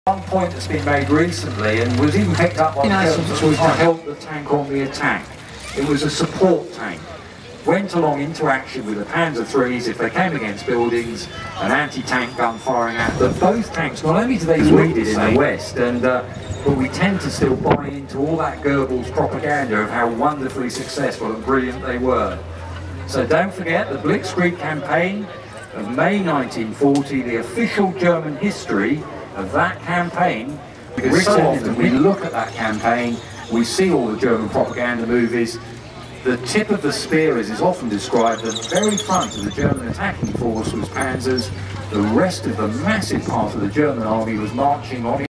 One point that's been made recently and was even picked up on was to help the tank on the attack. It was a support tank. Went along into action with the Panzer IIIs if they came against buildings, an anti-tank gun firing at them. Both tanks, not only do they lead it in the West, but we tend to still buy into all that Goebbels propaganda of how wonderfully successful and brilliant they were. So don't forget the Blitzkrieg campaign of May 1940, the official German history of that campaign, because so often we look at that campaign, we see all the German propaganda movies. The tip of the spear, as is often described, the very front of the German attacking force was panzers. The rest of the massive part of the German army was marching on